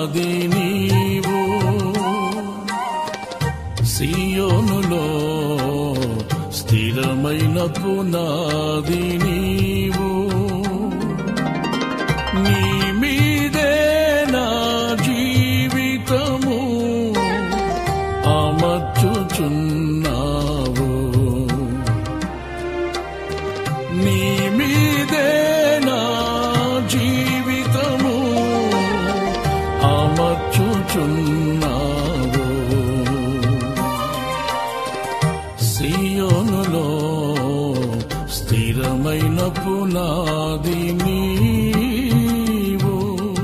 నీవు సియోనులో స్థిరమైన పునాది నీవు నీ మీదే నా జీవితము అమర్చుచున్నావు నీ మీదే నా జీవితము అమర్చుచున్నావు సియోనులో స్థిరమైన పునాది నీవు.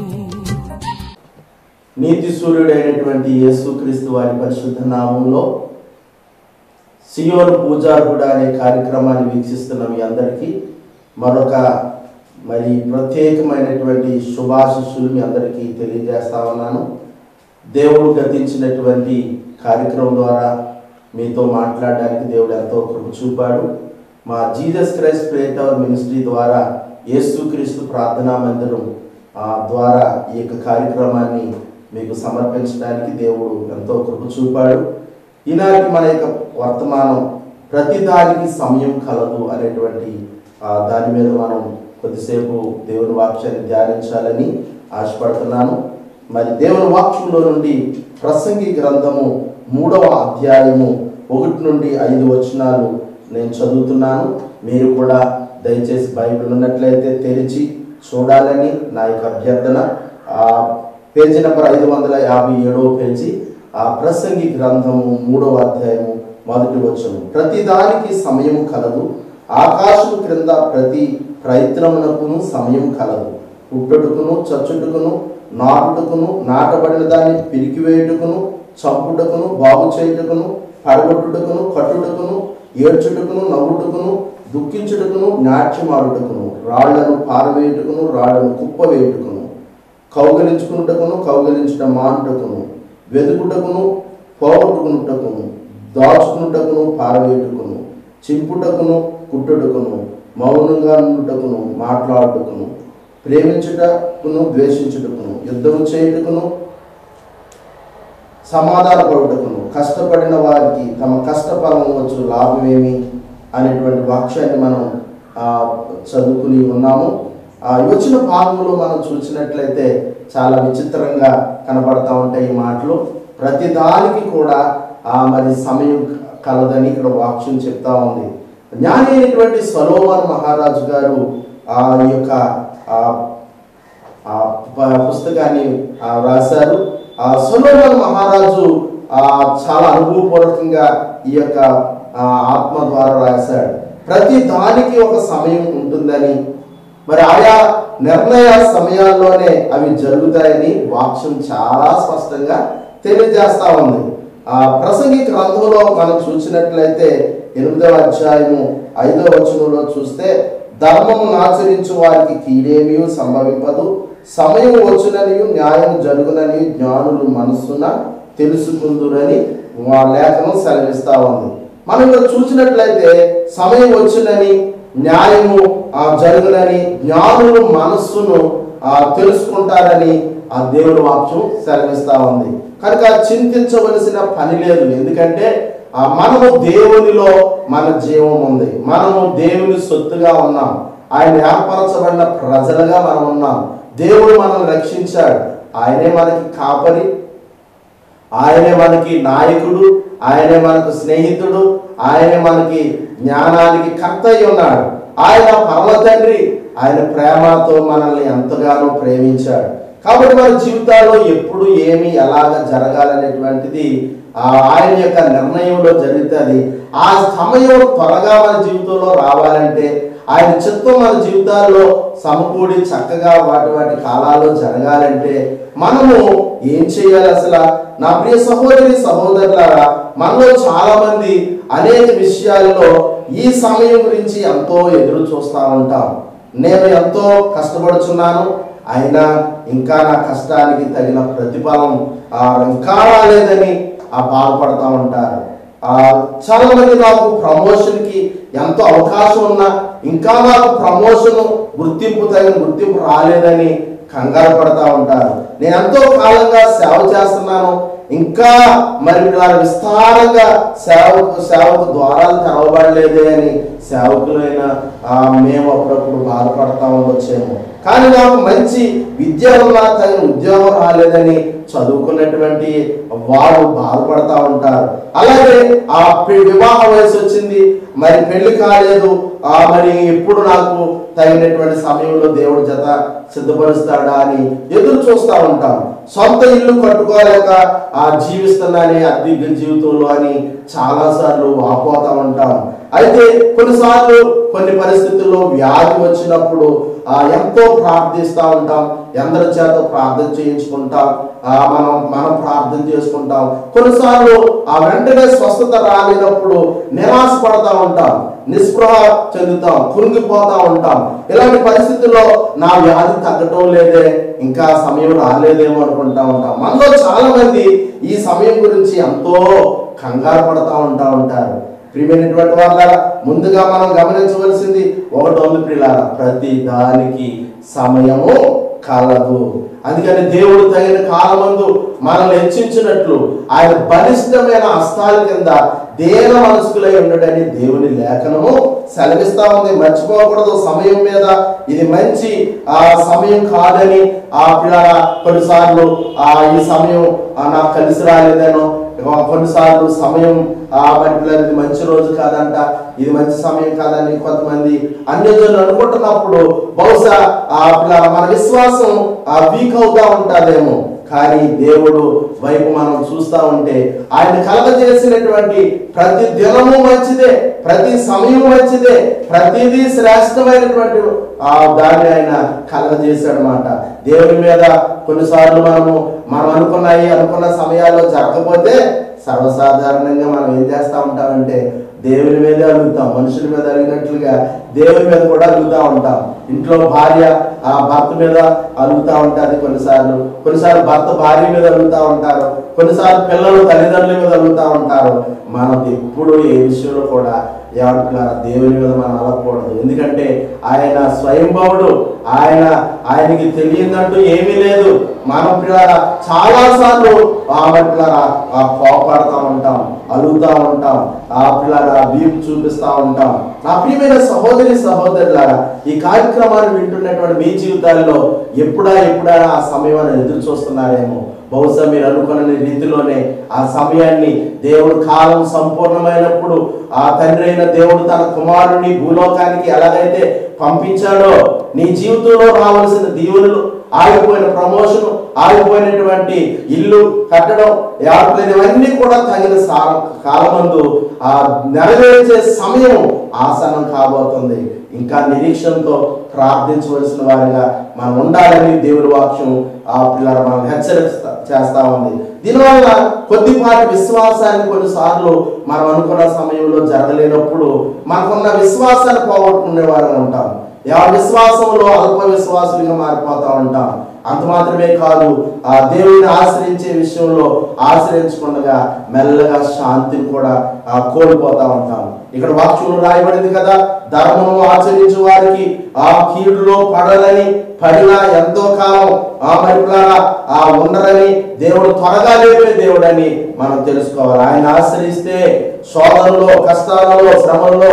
నీతి సూర్యుడైనటువంటి యేసుక్రీస్తు వారి పరిశుద్ధ నామంలో సియోను పూజార్హుడా అనే కార్యక్రమాన్ని వీక్షిస్తున్న మీ అందరికీ మరొక ప్రత్యేకమైనటువంటి శుభాశిస్సులు మీ అందరికీ తెలియజేస్తా ఉన్నాను. దేవుడు గతించినటువంటి కార్యక్రమం ద్వారా మీతో మాట్లాడడానికి దేవుడు ఎంతో కృప చూపాడు. మా Jesus Christ prayer tower ministry ద్వారా యేసుక్రీస్తు ప్రార్థనా మందిరం ద్వారా ఈ యొక్క కార్యక్రమాన్ని మీకు సమర్పించడానికి దేవుడు ఎంతో కృప చూపాడు. ఈనాటి మన యొక్క వర్తమానం ప్రతిదానికి సమయం కలదు అనేటువంటి దాని మీద మనం కొద్దిసేపు దేవుని వాక్యాన్ని ధ్యానించాలని ఆశపడుతున్నాను. దేవుని వాక్యంలో నుండి ప్రసంగి గ్రంథము 3వ అధ్యాయము 1 నుండి 5 వచనాలు నేను చదువుతున్నాను. మీరు కూడా దయచేసి బైబిల్ ఉన్నట్లయితే తెరిచి చూడాలని నా యొక్క అభ్యర్థన. పేజీ నెంబర్ 557వ పేజీ, ప్రసంగి గ్రంథము 3వ అధ్యాయము 1వ వచనం. ప్రతిదానికి సమయము కలదు, ఆకాశం క్రింద ప్రతి ప్రయత్నమునకును సమయం కలదు. పుట్టుటకును, చచ్చుటకును, నాటుటకును, నాటబడిన దాన్ని పిరికివేయుటకును, చంపుటకును, బాగు చేయుటకును, పడగొట్టుటకును, కట్టుటకును, ఏడ్చుటకును, నవ్వుటకును, దుఃఖించుటకును, నాట్యమాడుటకును, రాళ్లను పారవేయుటకును, రాళ్లను కుప్పవేయుటకును, కౌగలించుకున్నటకును, కౌగలించుట మానుటకును, వెతుకుటకును, పోగొట్టుకున్నటకును, దాచుకున్నటకును, పారవేయుటకును, చింపుటకును, కుట్టుటకును, మౌనంగా నుండుటకును, మాట్లాడుటకును, ప్రేమించుటకును, ద్వేషించుటకును, యుద్ధము చేయుటకును, సమాధానపడుటకును, కష్టపడిన వారికి తమ కష్టఫలం వచ్చు లాభమేమి అనేటువంటి వాక్యాన్ని మనం చదువుకుని ఉన్నాము. వచ్చిన భాగంలో మనం చూసినట్లయితే చాలా విచిత్రంగా కనబడతా ఉంటాయి ఈ మాటలు. ప్రతిదానికి కూడా సమయం కలదని ఇక్కడ వాక్యం చెప్తా ఉంది. జ్ఞాని అయినటువంటి సొలొమోను మహారాజు గారు ఈ యొక్క పుస్తకాన్ని రాశారు. సొలొమోను మహారాజు చాలా అనుభవపూర్వకంగా ఈ యొక్క ఆత్మ ద్వారా రాశాడు. ప్రతి దానికి ఒక సమయం ఉంటుందని, ఆయా నిర్ణయ సమయాల్లోనే అవి జరుగుతాయని వాక్యం చాలా స్పష్టంగా తెలియజేస్తా ఉంది. ప్రసంగి గ్రంథంలో మనం చూసినట్లయితే 8వ అధ్యాయము 5వ వచనంలో చూస్తే, ధర్మమును ఆచరించు వారికి కీడేమీ సంభవింపదు, సమయం వచ్చునని న్యాయం జరుగునని జ్ఞానులు మనస్సున తెలుసుకుందురని లేఖనం సెలవిస్తా ఉంది. మనం ఇక్కడ చూసినట్లయితే సమయం వచ్చునని, న్యాయము జరుగునని, జ్ఞానులు మనస్సును తెలుసుకుంటారని దేవుని వాక్యం సెలవిస్తా ఉంది. కనుక చింతించవలసిన పని లేదు. ఎందుకంటే మనము దేవునిలో మన జీవం ఉంది. మనము దేవుని సొత్తుగా ఉన్నాం. ఆయన ఏర్పరచబడిన ప్రజలుగా మనం ఉన్నాం. దేవుడు మనల్ని రక్షించాడు. ఆయనే మనకి కాపరి, ఆయనే మనకి నాయకుడు, ఆయనే మనకు స్నేహితుడు, ఆయనే మనకి జ్ఞానానికి కర్త అయి ఉన్నాడు. ఆయన పరమ తండ్రి. ఆయన ప్రేమతో మనల్ని ఎంతగానో ప్రేమించాడు. కాబట్టి మన జీవితాల్లో ఎప్పుడు ఏమి ఎలాగ జరగాలనేటువంటిది ఆయన యొక్క నిర్ణయంలో జరుగుతుంది. ఆ సమయం త్వరగా మన జీవితంలో రావాలంటే, ఆయన చిత్తం మన జీవితాల్లో సమకూడి చక్కగా వాటి కాలాల్లో జరగాలంటే మనము ఏం చేయాలి? అసలు నా ప్రియ సహోదరి సహోదరులారా, మనలో చాలా మంది అనేక విషయాల్లో ఈ సమయం గురించి ఎంతో ఎదురు చూస్తూ ఉంటాం. నేను ఎంతో కష్టపడుచున్నాను, అయినా ఇంకా నా కష్టానికి తగిన ప్రతిఫలం ఇంకా రాలేదని బాధపడతా ఉంటారు. చాలా మంది నాకు ప్రమోషన్కి ఎంతో అవకాశం ఉన్నా ఇంకా నాకు ప్రమోషన్ తగిన గుర్తింపు రాలేదని కంగారు పడతా ఉంటారు. నేను ఎంతో కాలంగా సేవ చేస్తున్నాను, ఇంకా మరి ఇలా విస్తారంగా సేవకు ద్వారాలు తెరవబడలేదే అని సేవకులైన మేము అప్పుడప్పుడు బాధపడతా ఉండొచ్చేమో. కానీ నాకు మంచి విద్య ఉన్నా తగిన ఉద్యోగం రాలేదని చదువుకున్నటువంటి వారు బాధపడతా ఉంటారు. అలాగే ఆ వివాహ వయసు వచ్చింది, మరి పెళ్లి కాలేదు, మరి ఎప్పుడు నాకు తగినటువంటి సమయంలో దేవుడు జత సిద్ధపరుస్తాడా అని ఎదురు చూస్తూ ఉంటాం. సొంత ఇల్లు కట్టుకోలేక జీవిస్తున్నానే అద్దె జీవితంలో అని చాలాసార్లు వాపోతూ ఉంటాం. అయితే కొన్నిసార్లు కొన్ని పరిస్థితుల్లో వ్యాధి వచ్చినప్పుడు ఎంతో ప్రార్థిస్తూ ఉంటాం, ఎందరి చేత ప్రార్థన చేయించుకుంటాం, మనం ప్రార్థన చేసుకుంటాం. కొన్నిసార్లు వెంటనే స్వస్థత రాలేనప్పుడు నిరాశపడతా ఉంటాం, నిస్పృహ చెందుతాం, కురింగిపోతా ఉంటాం. ఇలాంటి పరిస్థితుల్లో నా వ్యాధి తగ్గటం లేదే, ఇంకా సమయం రాలేదేమో అనుకుంటా ఉంటాం. మనలో చాలా మంది ఈ సమయం గురించి ఎంతో కంగారు పడతా ఉంటారు. ప్రియమైనటువంటి వాళ్ళ ముందుగా మనం గమనించవలసింది ఒకటి ఉంది ప్రియులారా, ప్రతి దానికి సమయము కలదు. అందుకని దేవుడు తగిన కాలమందు మనల్ని హెచ్చించినట్లు ఆయన బలిష్టమైన హస్తాల కింద దేన మనస్కులై ఉండడని దేవుని లేఖనము సెలవిస్తా ఉంది. మర్చిపోకూడదు సమయం మీద. ఇది మంచి సమయం కాదని పిల్లల కొన్నిసార్లు ఈ సమయం నాకు కలిసి రాలేదనో, కొన్నిసార్లు సమయం ఇది మంచి రోజు కాదంట, ఇది మంచి సమయం కాదని కొంతమంది అన్యజనులు అనుకుంటున్నప్పుడు బహుశా మన విశ్వాసం వీక్ అవుతా ఉంటుందేమో. కానీ దేవుడు వైపు మనం చూస్తూ ఉంటే ఆయన కలగజేసినటువంటి ప్రతి దినము మంచిదే, ప్రతి సమయం మంచిదే, ప్రతిదీ శ్రేష్టమైనటువంటి దాన్ని ఆయన కలగజేశాడనమాట. దేవుని మీద కొన్నిసార్లు మనం అనుకున్న సమయాల్లో జరగకపోతే సర్వసాధారణంగా మనం ఏం చేస్తూ ఉంటామంటే దేవుని మీదే అడుగుతాం. మనుషుల మీద అడిగినట్లుగా దేవుని మీద కూడా అడుగుతూ ఉంటాం. ఇంట్లో భార్య భర్త మీద అడుగుతూ ఉంటుంది, కొన్నిసార్లు భర్త భార్య మీద అడుగుతూ ఉంటారు, కొన్నిసార్లు పిల్లలు తల్లిదండ్రుల మీద అడుగుతూ ఉంటారు. మనం ఎప్పుడు ఏ విషయంలో కూడా ఎవరిపిల్లారా దేవుని మీద మనం అలగకూడదు. ఎందుకంటే ఆయన స్వయంభవుడు, ఆయనకి తెలియదంటూ ఏమీ లేదు. మనం పిల్లారా చాలాసార్లు పిల్లారా కోపడుతూ ఉంటాం, అలుగుతూ ఉంటాం, పిల్లారా వీపు చూపిస్తూ ఉంటాం. నా ప్రియమైన సహోదరులారా, ఈ కార్యక్రమాన్ని వింటున్నటువంటి మీ జీవితాల్లో ఎప్పుడా ఆ సమయాన్ని ఎదురు చూస్తున్నారేమో. బహుశా మీరు అనుకున్న రీతిలోనే ఆ సమయాన్ని దేవుడు కాలం సంపూర్ణమైనప్పుడు ఆ తండ్రి అయిన దేవుడు తన కుమారుడిని భూలోకానికి ఎలాగైతే పంపించాడో నీ జీవితంలో రావాల్సిన దీవెనలు, ఆగిపోయిన ప్రమోషన్, ఆగిపోయినటువంటి ఇల్లు కట్టడం, ఇవన్నీ కూడా తగిన కాలమందు నెరవేర్చే సమయం ఆసనం కాబోతుంది. ఇంకా నిరీక్షణతో ప్రార్థించవలసిన వారిగా మనం ఉండాలని దేవుని వాక్యం పిల్లల మనం చేస్తా ఉంది. దీనివల్ల కొద్దిపాటి విశ్వాసాన్ని కొన్నిసార్లు మనం అనుకున్న సమయంలో జరగలేనప్పుడు మనకున్న విశ్వాసాన్ని పోగొట్టుకునే వారిగా ఉంటాం. విశ్వాసంలో అల్ప విశ్వాసులుగా మారిపోతా ఉంటాం. అంత మాత్రమే కాదు, దేవుడిని ఆశ్రయించే విషయంలో ఆశ్రయించకుండా మెల్లగా శాంతిని కూడా కోల్పోతా ఉంటాం. ఇక్కడ వాక్యంలో రాయబడింది కదా, ధర్మము ఆచరించే వారికి కీడులో పడినా ఎంతో కాలం ఉండరని దేవుడు త్వరగా లేపే దేవుడని మనం తెలుసుకోవాలి. ఆయన ఆశ్రయిస్తే శోధనలో, కష్టాలలో, శ్రమల్లో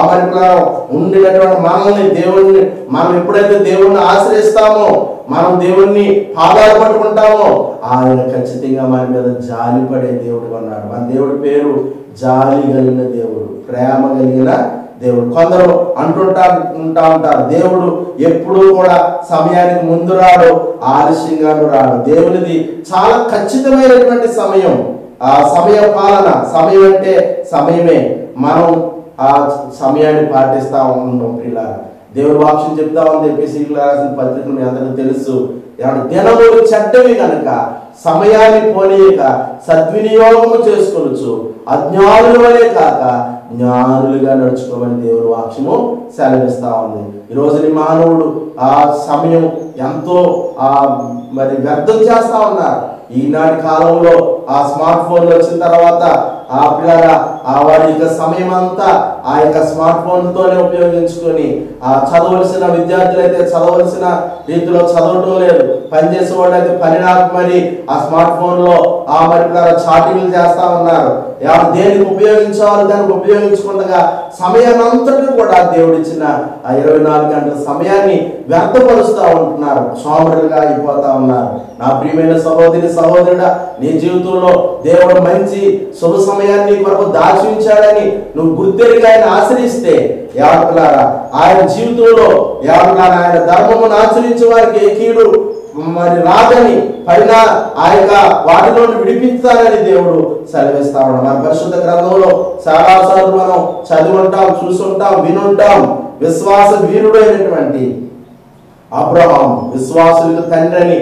ఉండినటువంటి మనల్ని మనం ఎప్పుడైతే దేవుణ్ణి ఆశ్రయిస్తామో, మనం దేవుణ్ణి పాదాలు పట్టుకుంటామో, ఆయన ఖచ్చితంగా మన మీద జాలి పడే దేవుడు అన్నాడు. మన దేవుడి పేరు జాలి కలిగిన దేవుడు, ప్రేమ కలిగిన దేవుడు. కొందరు అంటుంటా ఉంటారు, దేవుడు ఎప్పుడూ కూడా సమయానికి ముందు రాడు, ఆలస్యంగాను రాడు. దేవునిది చాలా ఖచ్చితమైనటువంటి సమయం. ఆ సమయ పాలన, సమయం అంటే సమయమే. మనం ఆ సమయాన్ని పాటిస్తా ఉన్నాం పిల్లలు. దేవుడు వాక్యం చెప్తా ఉంది. ఎపిసికి రాసిన పత్రికలు మీ అందరికీ తెలుసు. దినములు చెడ్డవి కనుక సమయాన్ని పోనీయక సద్వినియోగము చేసుకోవచ్చు, అజ్ఞానుల వలె కాక జ్ఞానులుగా నడుచుకోమని దేవుడు వాక్యము సెలవిస్తా ఉంది. ఈరోజు మానవుడు ఆ సమయం ఎంతో వ్యర్థం చేస్తా ఉన్నారు. ఈనాటి కాలంలో ఆ స్మార్ట్ ఫోన్లు వచ్చిన తర్వాత ఆ పిల్లల వారి యొక్క సమయం అంతా ఆ యొక్క స్మార్ట్ ఫోన్తోనే ఉపయోగించుకొని చదవలసిన విద్యార్థులు అయితే చదవలసిన రీతిలో చదవటం లేదు, పనిచేసే వాళ్ళు అయితే పని నాకు మరి ఆ స్మార్ట్ ఫోన్ లో మరి పిల్లల చాటింగ్లు చేస్తా ఉన్నారు. దేనికి ఉపయోగించాలో దానికి ఉపయోగించుకుండగా సమయాన్ని అంతటి కూడా దేవుడిచ్చిన ఆ 24 గంటల సమయాన్ని వ్యర్థపరుస్తూ ఉంటున్నారు, సోమరులుగా అయిపోతా ఉన్నారు. నా ప్రియమైన సహోదరి సహోదరుడా, నీ జీవితంలో దేవుడు మంచి శుభ సమయాన్ని కొరకు దాచి ఉంచాడని నువ్వు గుర్తెరిగి ఆయన ఆశ్రయిస్తే యావకులారా ఆయన జీవితంలో ఆయన ధర్మమును ఆచరించే వారికి ఏ కీడు మరి రాదని పైన ఆ యొక్క వాటిలో విడిపించాలని దేవుడు సెలవిస్తా ఉన్నాడు. మన పరిశుద్ధ గ్రంథంలో చాలాసార్లు మనం చదివి ఉంటాం, చూసుంటాం, వినుంటాం. విశ్వాస వీరుడు అయినటువంటి అబ్రహాము, విశ్వాసులకు తండ్రి అని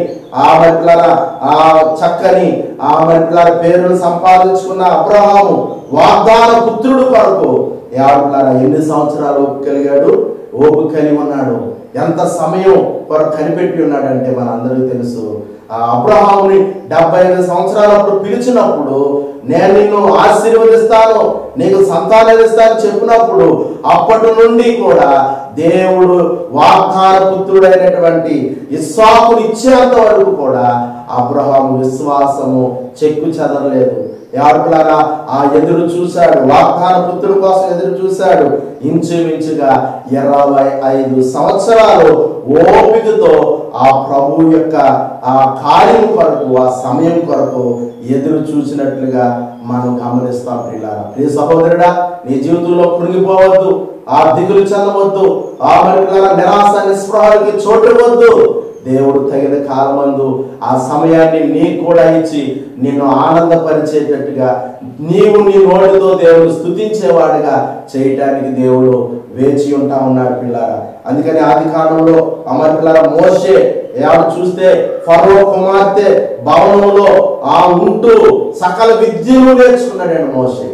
చక్కని పేరును సంపాదించుకున్న అబ్రహాము వాగ్దాన పుత్రుడు కొరకు ఎన్ని సంవత్సరాలు కలిగాడు, ఓపిక కలిగి ఉన్నాడు, ఎంత సమయం కొరకు కనిపెట్టి ఉన్నాడంటే మన అందరికీ తెలుసు. అబ్రహాముని 75 సంవత్సరాలప్పుడు పిలిచినప్పుడు నేను నిన్ను ఆశీర్వదిస్తాను, నీకు సంతానం ఇస్తాను చెప్పినప్పుడు అప్పటి నుండి కూడా దేవుడు వాగ్దాన పుత్రుడైనటువంటి ఇస్సాకుని ఇచ్చేంత వరకు కూడా అబ్రహాము విశ్వాసము చెక్కు చెదరలేదు. యాడులారా ఎదురు చూశాడు, వాగ్దాన పుత్రుడి కోసం ఎదురు చూశాడు. ఇంచుమించుగా 25 సంవత్సరాలు ఓపికతో ఆ ప్రభు యొక్క ఆ కార్యం కొరకు, ఆ సమయం కొరకు ఎదురు చూసినట్లుగా మనం గమనిస్తాం. ప్రియ సహోదరుడా, నీ జీవితంలో కృంగిపోవద్దు, దిగులు చెందవద్దు, నిరాశ నిస్పృహలకి చోటు వద్దు. దేవుడు తగిన కాలమందు ఆ సమయాన్ని నీకు కూడా ఇచ్చి నిన్ను ఆనందపరిచేటట్టుగా నీవు నీ నోటితో దేవుడు స్తుతించేవాడుగా చేయటానికి దేవుడు వేచి ఉంటా ఉన్నాడు పిల్లారా. అందుకని ఆది కాలంలో పిల్లారా మోషే చూస్తే ఫరో కుమార్తె భవనంలో ఉంటూ సకల విద్యను నేర్చుకున్నాడు మోషే.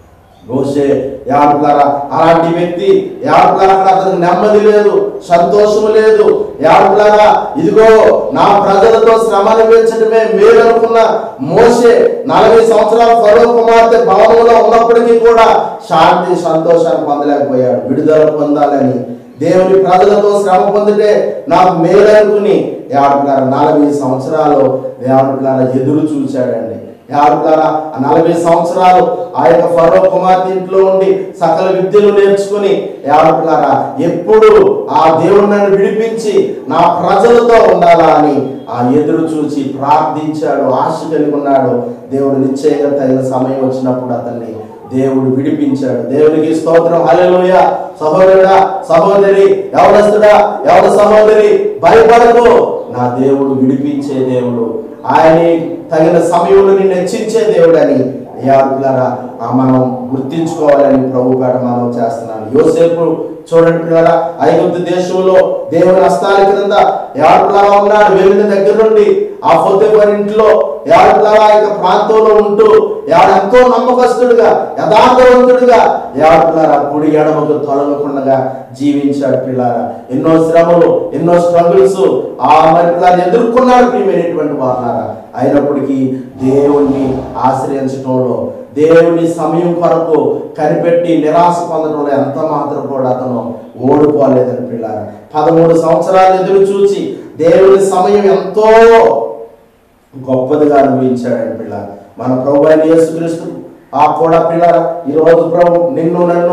అలాంటి వ్యక్తి అతనికి నెమ్మది లేదు, సంతోషము లేదు. ఇదిగో నా ప్రజలతో శ్రమ అనుభవించడమే మేలు అనుకున్న మోషే 40 సంవత్సరాల ఫరో కుమార్తె భవనంలో ఉన్నప్పటికీ కూడా శాంతి సంతోషాన్ని పొందలేకపోయాడు. విడుదల పొందాలని దేవుని ప్రజలతో శ్రమ పొందితే నాకు మేలు అనుకుని 40 సంవత్సరాలు ఎదురు చూశాడండి. 40 సంవత్సరాలు ఆ యొక్క ఫరో కుమార్తె ఇంట్లో ఉండి సకల విద్యలు నేర్చుకుని ఎప్పుడు ఆ దేవుడు నన్ను విడిపించి నా ప్రజలతో ఉండాలా అని ఎదురు చూసి ప్రార్థించాడు, ఆశ కలిగి ఉన్నాడు. దేవుడు నిశ్చయంగా తగిన సమయం వచ్చినప్పుడు అతన్ని దేవుడు విడిపించాడు. దేవునికి స్తోత్రం, హల్లెలూయా. సహోదరుడా, సహోదరి, యవనస్తుడా, యవన సహోదరి, భయపడకు. నా దేవుడు విడిపించే దేవుడు, ఆయన తగిన సమయంలో నిన్ను హెచ్చించే దేవుడని మనం గుర్తించుకోవాలని ప్రభు పేట మనం చేస్తున్నాను. యోసేపు చూడండి పిల్లరా, ఐగుప్తు దేశంలో దేవుని హస్తాల క్రింద ఉన్నాడు. వెళ్ళిన దగ్గర నుండి ఆ పొత్తేపరి ఇంట్లో ప్రాంతంలో ఉంటూ ఎంతో నమ్మకస్తుడుగా, యథార్థవంతుడుగా కుడి ఎడమకు తొలగకుండా జీవించాడు. పిల్లారా ఎన్నో శ్రమలు, ఎన్నో స్ట్రగుల్స్ ఎదుర్కొన్నాడు ప్రియమైనటువంటి వారులారా. అయినప్పటికీ దేవుణ్ణి ఆశ్రయించడంలో, దేవుని సమయం కొరకు కనిపెట్టి నిరాశ పొందడంలో ఎంత మాత్రం కూడా అతను ఓడిపోలేదని పిల్లారా. 13 సంవత్సరాలు ఎదురు చూసి దేవుని సమయం ఎంతో గొప్పదిగా అనుభవించాడని పిల్లారా. మన ప్రభు అయిన యేసుక్రీస్తు కూడా పిల్లారా ఈరోజు ప్రభు నిన్ను నన్ను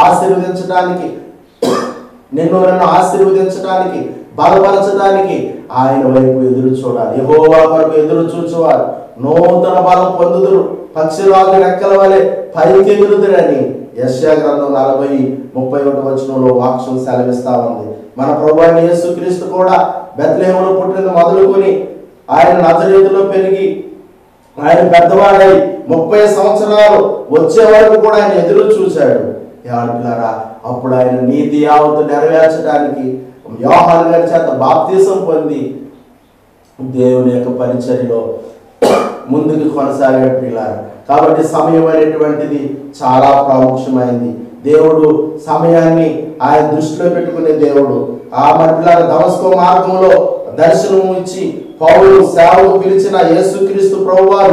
ఆశీర్వదించడానికి బలపరచడానికి ఆయన వైపు ఎదురు చూడాలి. యెహోవా కొరకు ఎదురు చూచేవారు నూతన బలం పొందుదురు, పక్షిరాజు రెక్కల వలె పైకి ఎగురుదురని యెషయా గ్రంథం 40:31 వాక్యం సెలవిస్తా ఉంది. మన ప్రభు అయిన యేసుక్రీస్తు కూడా బెత్లెహేములో పుట్టిన మొదలుకొని ఆయన నజరేతులో పెరిగి ఆయన పెద్దవాడై 30 సంవత్సరాలు వచ్చే వరకు కూడా ఆయన ఎదురు చూశాడు. పిల్లారా అప్పుడు ఆయన నీతి యావత్తు నెరవేర్చడానికి యోహాను గారి చేత బాప్తీసం పొంది దేవుని యొక్క పరిచర్యలో ముందుకు కొనసాగాడు పిల్లారా. కాబట్టి సమయం అనేటువంటిది చాలా ప్రాముఖ్యమైంది. దేవుడు సమయాన్ని ఆయన దృష్టిలో పెట్టుకునే దేవుడు. మరి పిల్లారా దమస్కో మార్గంలో దర్శనం ఇచ్చి పౌలు సేవకు పిలిచిన యేసుక్రీస్తు ప్రభువారు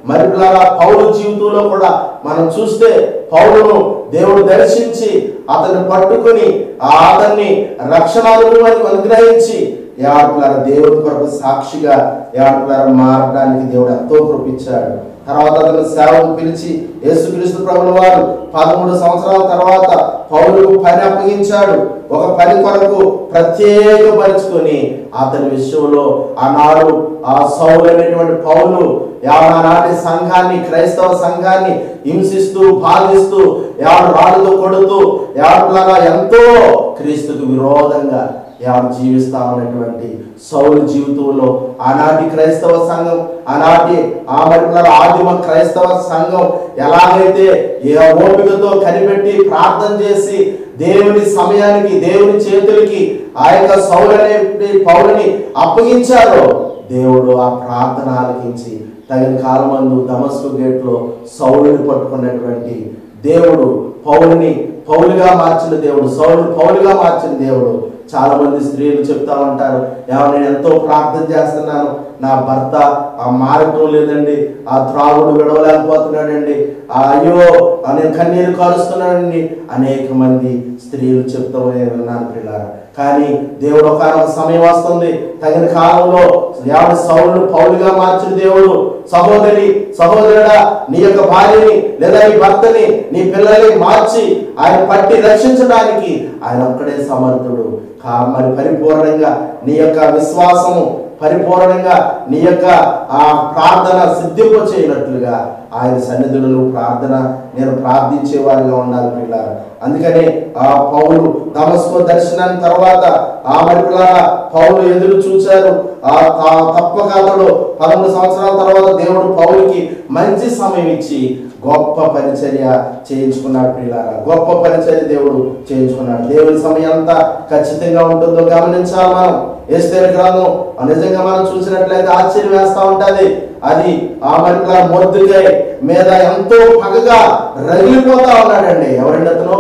మరి పౌలు జీవితంలో కూడా మనం చూస్తే పౌలును దేవుడు దర్శించి అతన్ని పట్టుకుని అతన్ని రక్షణ అనుభవాన్ని అనుగ్రహించి దేవుడి కొరకు సాక్షిగా మారడానికి దేవుడు ఎంతో కృపించాడు. తర్వాత అతను సేవకు పిలిచి యేసుక్రీస్తు ప్రభుల వారు 13 సంవత్సరాల తర్వాత పౌలుకు పని అప్పగించాడు. ఒక పని కొరకు ప్రత్యేకపరుచుకొని అతని విషయంలో ఆనాడు సౌలు అనేటువంటి పౌలు ఆనాటి సంఘాన్ని, క్రైస్తవ సంఘాన్ని హింసిస్తూ బాధిస్తూ రాళ్ళతో కొడుతూ ఎంతో క్రీస్తుకు విరోధంగా జీవిస్తా ఉన్నటువంటి సౌలు జీవితంలో ఆనాటి క్రైస్తవ సంఘం, ఆనాటి ఆదిమ క్రైస్తవ సంఘం ఎలాగైతే ఓపికతో కనిపెట్టి ప్రార్థన చేసి దేవుని సమయానికి, దేవుని చేతులకి ఆ యొక్క పౌలుని అప్పగించారో దేవుడు ఆ ప్రార్థన ఆలకించి తగిన కాలమందు దమస్కు గేట్లో సౌలుని పట్టుకున్నటువంటి దేవుడు పౌలుగా మార్చిన దేవుడు, సౌలు పౌలుగా మార్చిన దేవుడు. చాలా మంది స్త్రీలు చెప్తా ఉంటారు, నేను ఎంతో ప్రార్థన చేస్తున్నాను, నా భర్త మారటం లేదండి, ఆ త్రాగుడు విడవలేకపోతున్నాడండి, అయ్యో నేను కన్నీరు కారుస్తున్నానండి. అనేక మంది స్త్రీలు చెప్తూ విన్నాను పిల్లారా. కానీ దేవుడు ఒక సమయం వస్తుంది, తగిన కాలంలో సౌలును పౌలుగా మార్చిన దేవుడు. సహోదరుడా, నీ యొక్క భార్యని లేదా నీ భర్తని, నీ పిల్లల్ని మార్చి ఆయన పట్టి రక్షించడానికి ఆయన ఒక్కడే సమర్థుడు. మరి పరిపూర్ణంగా నీ యొక్క విశ్వాసము, పరిపూర్ణంగా నీ యొక్క ఆ ప్రార్థన సిద్ధింప చేయనట్లుగా ఆయన సన్నిధులను నేను ప్రార్థించేవారిగా ఉండాలి పిల్లారా. అందుకనే ఆ పౌలు దమస్కు దర్శనాన్ని తర్వాత పౌలు ఎదురు చూశారు. తప్పక అతడు 11 సంవత్సరాల తర్వాత దేవుడు పౌలుకి మంచి సమయం ఇచ్చి గొప్ప పరిచర్య చేయించుకున్నాడు పిల్లారా. గొప్ప పరిచర్య దేవుడు చేయించుకున్నాడు. దేవుని సమయం అంతా ఖచ్చితంగా ఉంటుందో గమనించాలి మనం. ఎస్తేరు గ్రంథం నిజంగా మనం చూసినట్లయితే ఆశ్చర్యం వేస్తా ఉంటది. అది మొర్దెకై మీద ఎంతో పగగా రగిలిపోతా ఉన్నాడండి. ఎవరండి అతను?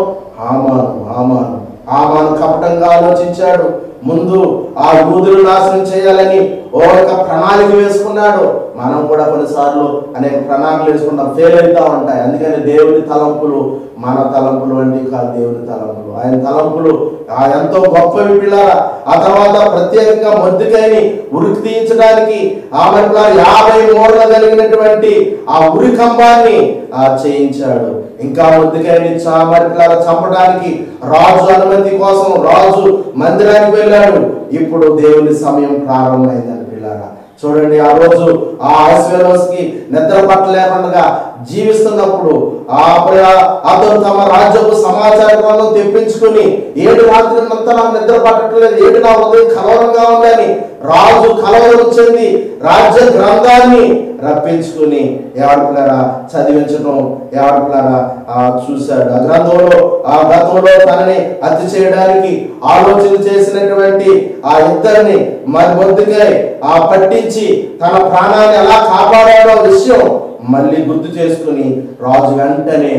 హామాను కపటంగా ఆలోచించాడు. ముందు ఆ యూదులు నాశనం చేయాలని ఒక ప్రణాళిక వేసుకున్నాడు. మనం కూడా కొన్నిసార్లు అనేక ప్రణాళికలు వేసుకుంటాం, ఫెయిల్ అవుతా ఉంటాయి. అందుకని దేవుని తలంపులు మన తలంపులు వంటి కాదు, దేవుని తలంపులు, ఆయన తలంపులు ఎంతో గొప్పవి పిల్లారా. ఆ తర్వాత ప్రత్యేకంగా మొర్దెకైని ఉరికి తీయించడానికి 50 మూరలు కలిగినటువంటి ఆ ఉరి కంబాన్ని చేయించాడు. ఇంకా మొర్దెకైని చంపడానికి రాజు అనుమతి కోసం రాజు మందిరానికి వెళ్ళాడు. ఇప్పుడు దేవుని సమయం ప్రారంభమైందని పిల్లారా. చూడండి, ఆ రోజు ఆ అహస్వేరోస్కి నిద్ర పట్టలేకుండా జీవిస్తున్నప్పుడు అతను తమ రాజ్యపు సమాచార గ్రంథం తెప్పించుకుని 7 రాత్రులంతా నాకు నిద్ర పట్టట్లేదు, 7 నా ఉదయం కలవరంగా ఉందని రాజు కలవరం చెంది రాజ్య గ్రంథాన్ని రప్పించుకుని చదివించడం చూశాడు. ఆ గతంలో తనని హత్య చేయడానికి ఆలోచన చేసినటువంటి ఆ ఇద్దరిని మొర్దెకై పట్టించి తన ప్రాణాన్ని ఎలా కాపాడాడో విషయం మళ్ళీ గుర్తు చేసుకుని రాజు వెంటనే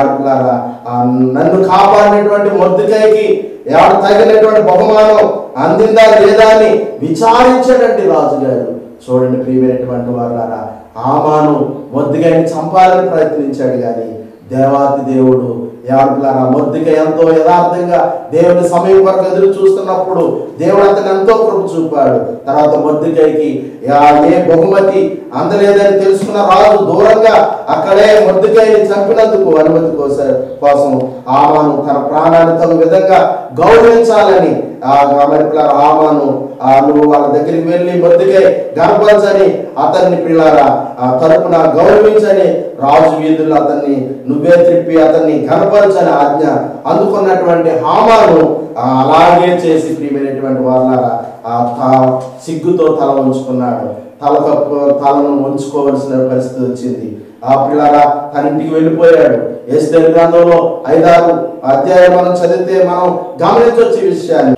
నన్ను కాపాడినటువంటి మొర్దెకైకి తగినటువంటి బహుమానం అందిందా లేదా అని విచారించాడండి రాజుగారు. చూడండి ప్రియమైనటువంటి వారులారా, హామాను మొర్దెకైని చంపాలని ప్రయత్నించాడు కానీ దేవాతి దేవుడు మొర్దెకై ఎంతో యథార్థంగా దేవుని సమయం వరకు ఎదురు చూస్తున్నప్పుడు దేవుడు అతను ఎంతో కృప చూపాడు. తర్వాత మొర్దెకైకి ఏ బహుమతి అందలేదని తెలుసుకున్న రాజు దూరంగా అక్కడే మొర్దెకైని చంపినందుకు అనుమతి కోసం హామాను తన ప్రాణాన్ని తగు విధంగా గౌరవించాలని హామాను నువ్వు వాళ్ళ దగ్గరికి వెళ్ళి మొర్దెకై గర్భించని అతన్ని పిల్లారా తరపున గౌరవించని రాజు వీధుల్లో అతన్ని నువ్వే త్రిప్పి అతన్ని గర్భించని ఆజ్ఞ అందుకున్నటువంటి హామాను అలాగే చేసి ప్రియమైనటువంటి వారులారా సిగ్గుతో తల ఉంచుకున్నాడు. తలను ఉంచుకోవలసిన పరిస్థితి వచ్చింది. ఆ పిల్లారా తన ఇంటికి వెళ్ళిపోయాడు. ఎస్తేరు గ్రంథంలో 5-6 అధ్యాయం మనం చదివితే మనం గమనించవచ్చు ఈ విషయాన్ని.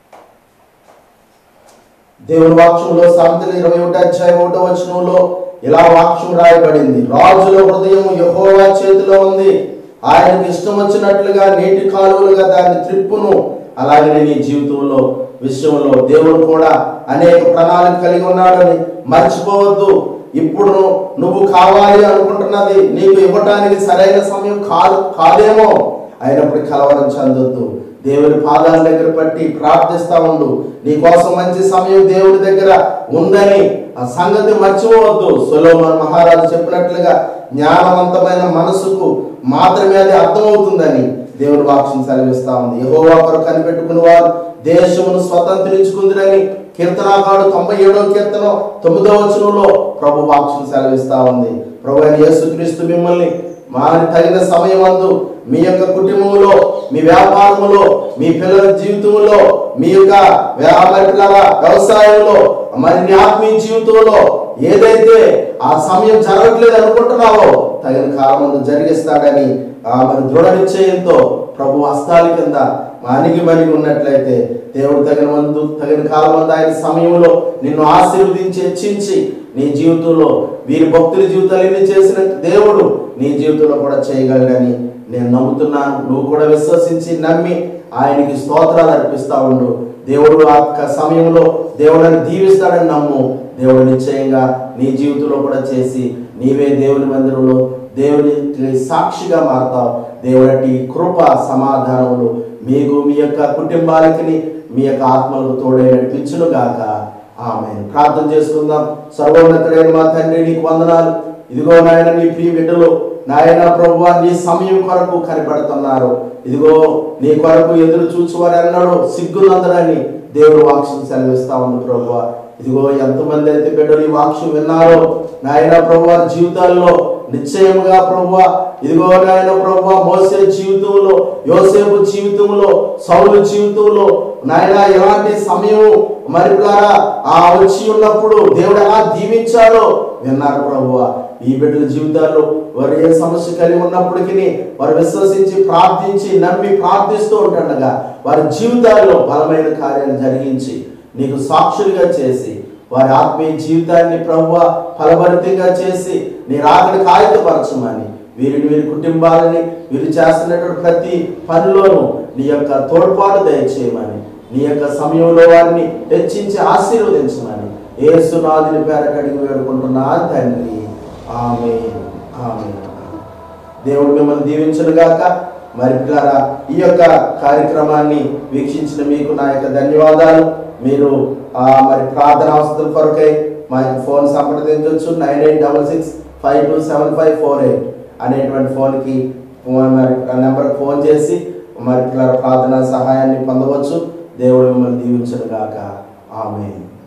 దేవుని వాక్యంలో సామెతలు 21 అధ్యాయం 1వ వచనంలో ఇలా వాక్యం రాయబడింది, రాజుల హృదయం యెహోవా చేతిలో ఉంది, ఆయనకు ఇష్టం వచ్చినట్లుగా నీటి కాలువలుగా దాన్ని త్రిప్పును. అలాగే నీ జీవితంలో విషయంలో దేవుడు కూడా అనేక ప్రణాళిక కలిగి ఉన్నాడని మర్చిపోవద్దు. ఇప్పుడు నువ్వు కావాలి అనుకుంటున్నది నీకు ఇవ్వటానికి సరైన సమయం కాదేమో. అయినప్పుడు కలవరం చెందొద్దు. దేవుని పాదాల దగ్గర పట్టి ప్రార్థిస్తా ఉండు. నీ కోసం మంచి సమయం దేవుడి దగ్గర ఉందని ఆ సంగతి మర్చిపోవద్దు. సొలొమోను మహారాజు చెప్పినట్లుగా జ్ఞానవంతమైన మనసుకు మాత్రమే అది అర్థమవుతుందని దేవుని వాక్యం సెలవిస్తా ఉంది. యెహోవా కొరకు కనిపెట్టుకుని వారు దేశమును స్వతంత్రించుకుందిరని కీర్తనాకారుడు 97వ కీర్తన 9వ వచనంలో ప్రభు వాక్యం సెలవిస్తా ఉంది. ప్రభు అయిన యేసుక్రీస్తు మిమ్మల్ని మారి తగిన సమయమందు మీ యొక్క కుటుంబంలో, మీ వ్యాపారంలో, మీ పిల్లల జీవితంలో, మీ యొక్క వ్యవసాయంలో, మరి నీ ఆత్మీయ జీవితంలో ఏదైతే ఆ సమయం జరగట్లేదు అనుకుంటున్నావో తగిన కాలం జరిగిస్తాడని మరి దృఢ నిశ్చయంతో ప్రభు హస్తాల కింద మణిగి ఉన్నట్లయితే దేవుడు తగిన కాలం ఆయన సమయంలో నిన్ను ఆశీర్వదించి హెచ్చించి నీ జీవితంలో వీరి భక్తుల జీవితాలు ఎన్ని చేసిన దేవుడు నీ జీవితంలో కూడా చేయగలడని నేను నమ్ముతున్నాను. నువ్వు కూడా విశ్వసించి నమ్మి ఆయనకి స్తోత్రాలు అర్పిస్తా ఉండు. దేవుడు ఆ సమయంలో దేవుడిని దీవిస్తాడని నమ్ము. దేవుడు నిశ్చయంగా నీ జీవితంలో కూడా చేసి నీవే దేవుని మందిరంలో దేవుని సాక్షిగా మారుతావు. దేవుడి కృప సమాధానములు మీకు, మీ యొక్క కుటుంబాలకి, మీ యొక్క ఆత్మలకు తోడే నడిపించును గాక. ఆమేన్. ప్రార్థన చేసుకుందాం. సర్వోన్నతుడైన మా తండ్రి, నీకు వందనాలు. ఇదిగో నాయన, నీ ప్రియ బిడ్డలు నాయన ప్రభువా నీ సమయం కొరకు కనిపెడుతున్నారు. ఇదిగో నీ కొరకు ఎదురు చూచువారు అన్నాడు సిగ్గునందరని దేవుడు వాక్యం సెలవిస్తా ఉంది. ప్రభువా ఇదిగో ఎంతమంది అయితే బిడ్డలు ఈ వాక్యం విన్నారో నాయన ప్రభువా జీవితాల్లో నిశ్చయముగా ప్రభువా ఇదిగో నాయన ప్రభువా మోసే జీవితంలో, యోసేపు జీవితంలో, సౌలు జీవితంలో నాయన ఎలాంటి సమయం మరి వచ్చి ఉన్నప్పుడు దేవుడు ఎలా దీవించారో విన్నారు. ప్రభువా ఈ బిడ్డల జీవితాల్లో వారు ఏ సమస్య కలిగి ఉన్నప్పటికీ వారు విశ్వసించి ప్రార్థించి నమ్మి ప్రార్థిస్తూ ఉంటుండగా వారి జీవితాల్లో బలమైన కార్యాలు జరిగించి నీకు సాక్షులుగా చేసి వారి ఆత్మీయ జీవితాన్ని ప్రభువా ఫలభరితంగా చేసి నీ రాకడి కాగితపరచమని వీరి కుటుంబాలని వీరు చేస్తున్నటువంటి ప్రతి పనిలోనూ నీ యొక్క తోడ్పాటు దయచేయమని నీ యొక్క సమయంలో వారిని హెచ్చించి ఆశీర్వదించమని యేసునాథుని పేరట అడిగి వేడుకుంటున్నా తండ్రి. ఆమేన్. ఆమేన్. దేవుడు మిమ్మల్ని దీవించునుగాక. మరి పిల్లరా ఈ యొక్క కార్యక్రమాన్ని వీక్షించిన మీకు నా యొక్క ధన్యవాదాలు. మీరు మరి ప్రార్థన అవసరం కొరకై మా యొక్క ఫోన్ సంప్రదించవచ్చు. 9866527548 అనేటువంటి ఫోన్కి నెంబర్కి ఫోన్ చేసి మరి పిల్లల ప్రార్థన సహాయాన్ని పొందవచ్చు. దేవుడు మిమ్మల్ని దీవించునుగాక. ఆమేన్.